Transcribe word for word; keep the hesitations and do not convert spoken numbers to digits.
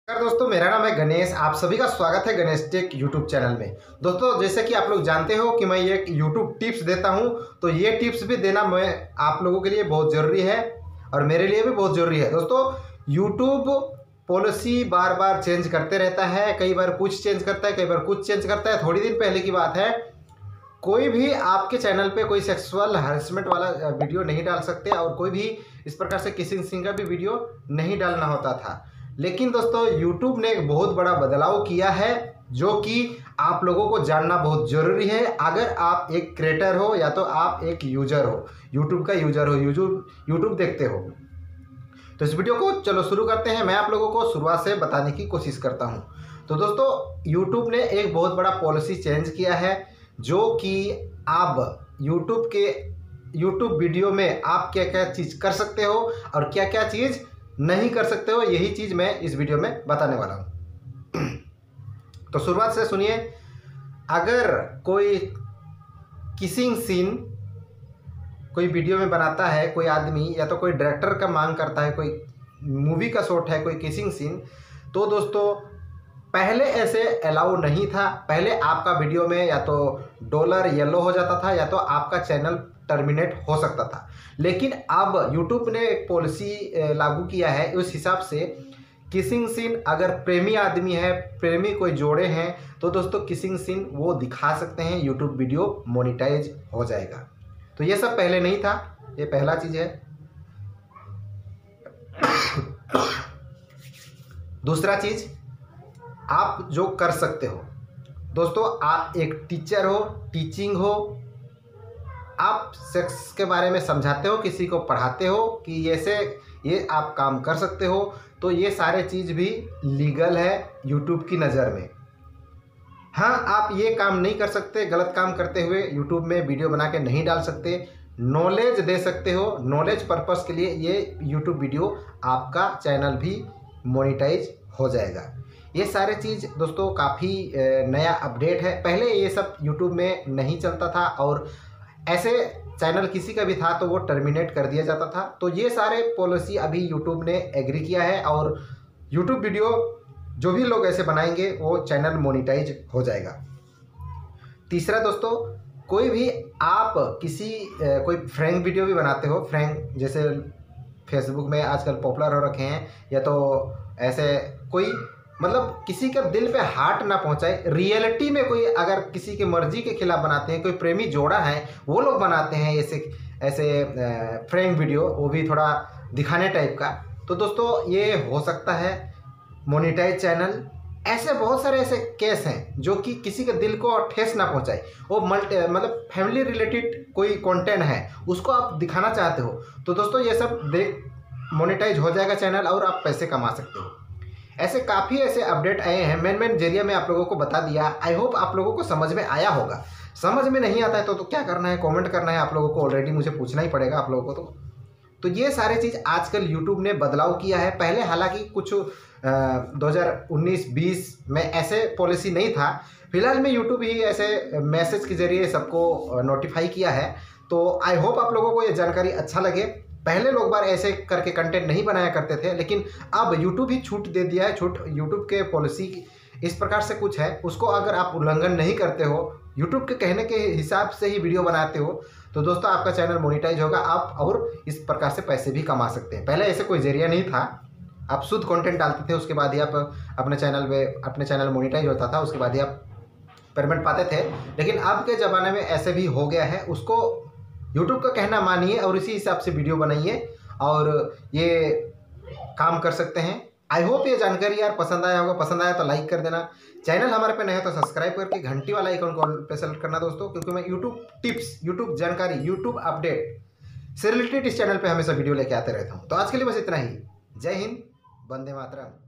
नमस्कार दोस्तों, मेरा नाम है गणेश। आप सभी का स्वागत है गणेश टेक यूट्यूब चैनल में। दोस्तों, जैसे कि आप लोग जानते हो कि मैं ये यूट्यूब टिप्स देता हूं, तो ये टिप्स भी देना मैं आप लोगों के लिए बहुत ज़रूरी है और मेरे लिए भी बहुत ज़रूरी है। दोस्तों, यूट्यूब पॉलिसी बार बार चेंज करते रहता है। कई बार कुछ चेंज करता है, कई बार कुछ चेंज करता है। थोड़ी दिन पहले की बात है, कोई भी आपके चैनल पे कोई सेक्सुअल हरेसमेंट वाला वीडियो नहीं डाल सकते और कोई भी इस प्रकार से किसिंग सीन का भी वीडियो नहीं डालना होता था। लेकिन दोस्तों, YouTube ने एक बहुत बड़ा बदलाव किया है जो कि आप लोगों को जानना बहुत ज़रूरी है। अगर आप एक क्रिएटर हो या तो आप एक यूजर हो, YouTube का यूजर हो, यूट्यूब यूट्यूब देखते हो, तो इस वीडियो को चलो शुरू करते हैं। मैं आप लोगों को शुरुआत से बताने की कोशिश करता हूं। तो दोस्तों, YouTube ने एक बहुत बड़ा पॉलिसी चेंज किया है जो कि आप YouTube के YouTube वीडियो में आप क्या क्या चीज़ कर सकते हो और क्या क्या चीज़ नहीं कर सकते हो, यही चीज़ मैं इस वीडियो में बताने वाला हूँ। तो शुरुआत से सुनिए। अगर कोई किसिंग सीन कोई वीडियो में बनाता है कोई आदमी, या तो कोई डायरेक्टर का मांग करता है, कोई मूवी का शॉट है, कोई किसिंग सीन, तो दोस्तों पहले ऐसे अलाउ नहीं था। पहले आपका वीडियो में या तो डॉलर येलो हो जाता था या तो आपका चैनल टर्मिनेट हो सकता था। लेकिन अब YouTube ने एक पॉलिसी लागू किया है, उस हिसाब से किसिंग सीन अगर प्रेमी आदमी है, प्रेमी कोई जोड़े हैं, तो दोस्तों किसिंग सीन वो दिखा सकते हैं, YouTube वीडियो मोनेटाइज हो जाएगा। तो ये सब पहले नहीं था, ये पहला चीज़ है। दूसरा चीज़, आप जो कर सकते हो दोस्तों, आप एक टीचर हो, टीचिंग हो, आप सेक्स के बारे में समझाते हो, किसी को पढ़ाते हो कि ऐसे ये आप काम कर सकते हो, तो ये सारे चीज़ भी लीगल है यूट्यूब की नज़र में। हाँ, आप ये काम नहीं कर सकते, गलत काम करते हुए यूट्यूब में वीडियो बना के नहीं डाल सकते। नॉलेज दे सकते हो, नॉलेज पर्पस के लिए ये यूट्यूब वीडियो आपका चैनल भी मोनेटाइज हो जाएगा। ये सारे चीज़ दोस्तों काफ़ी नया अपडेट है। पहले ये सब यूट्यूब में नहीं चलता था और ऐसे चैनल किसी का भी था तो वो टर्मिनेट कर दिया जाता था। तो ये सारे पॉलिसी अभी यूट्यूब ने एग्री किया है और यूट्यूब वीडियो जो भी लोग ऐसे बनाएंगे वो चैनल मोनेटाइज हो जाएगा। तीसरा दोस्तों, कोई भी आप किसी कोई फ्रैंक वीडियो भी बनाते हो, फ्रैंक जैसे फेसबुक में आजकल पॉपुलर हो रखे हैं, या तो ऐसे कोई मतलब किसी का दिल पे हार्ट ना पहुंचाए, रियलिटी में कोई अगर किसी की मर्जी के खिलाफ बनाते हैं, कोई प्रेमी जोड़ा है वो लोग बनाते हैं ऐसे ऐसे फ्रैंक वीडियो, वो भी थोड़ा दिखाने टाइप का, तो दोस्तों ये हो सकता है मोनेटाइज चैनल। ऐसे बहुत सारे ऐसे केस हैं जो कि किसी के दिल को ठेस ना पहुंचाए, वो मल्टी मतलब फैमिली रिलेटेड कोई कंटेंट है उसको आप दिखाना चाहते हो, तो दोस्तों ये सब देख मोनेटाइज हो जाएगा चैनल और आप पैसे कमा सकते हो। ऐसे काफ़ी ऐसे अपडेट आए हैं, मेन मेन जरिए में आप लोगों को बता दिया। आई होप आप लोगों को समझ में आया होगा। समझ में नहीं आता है तो, तो क्या करना है, कमेंट करना है आप लोगों को। ऑलरेडी मुझे पूछना ही पड़ेगा आप लोगों को। तो तो ये सारे चीज़ आजकल यूट्यूब ने बदलाव किया है। पहले हालांकि कुछ दो हज़ार उन्नीस बीस में ऐसे पॉलिसी नहीं था। फिलहाल में यूट्यूब ही ऐसे मैसेज के जरिए सबको नोटिफाई किया है। तो आई होप आप लोगों को ये जानकारी अच्छा लगे। पहले लोग बार ऐसे करके कंटेंट नहीं बनाया करते थे, लेकिन अब YouTube ही छूट दे दिया है। छूट YouTube के पॉलिसी इस प्रकार से कुछ है, उसको अगर आप उल्लंघन नहीं करते हो, YouTube के कहने के हिसाब से ही वीडियो बनाते हो, तो दोस्तों आपका चैनल मोनेटाइज होगा, आप और इस प्रकार से पैसे भी कमा सकते हैं। पहले ऐसे कोई जरिया नहीं था, आप शुद्ध कंटेंट डालते थे, उसके बाद ही आप अपने चैनल में अपने चैनल मोनेटाइज होता था, उसके बाद ही आप पेमेंट पाते थे। लेकिन अब के ज़माने में ऐसे भी हो गया है, उसको YouTube का कहना मानिए और इसी हिसाब से वीडियो बनाइए और ये काम कर सकते हैं। आई होप ये जानकारी यार पसंद आया होगा। पसंद आया तो लाइक कर देना, चैनल हमारे पे नया है तो सब्सक्राइब करके घंटी वाला आइकन को पे सेलेक्ट करना दोस्तों, क्योंकि मैं YouTube टिप्स, YouTube जानकारी, YouTube अपडेट से रिलेटेड इस चैनल पे हमेशा वीडियो लेके आते रहता हूँ। तो आज के लिए बस इतना ही। जय हिंद, वंदे मातरम।